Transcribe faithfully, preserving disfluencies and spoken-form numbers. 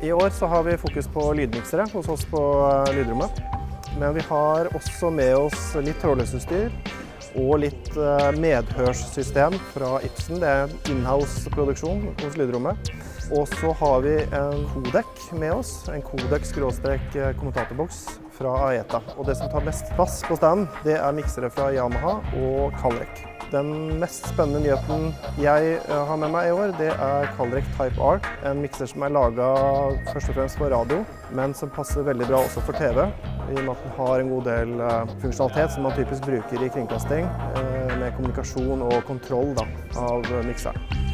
I år så har vi fokus på lydmiksere hos oss på lydrommet. Men vi har også med oss litt trådløsutstyr og litt medhørssystem fra Ipsen. Det er in-house-produksjon hos lydrommet. Og så har vi en kodek med oss, en kodek-kommentatorboks fra Aeta. Og det som tar mest plass på standen, det er miksere fra Yamaha og Calrec. Den mest spennende nyheten jeg har med meg i år, det er Calrec Type R. En mikser som er laget først og fremst for radio, men som passer veldig bra også for TV. I og med at den har en god del funksjonalitet som man typisk bruker i kringkasting, med kommunikasjon og kontroll da, av mikseren.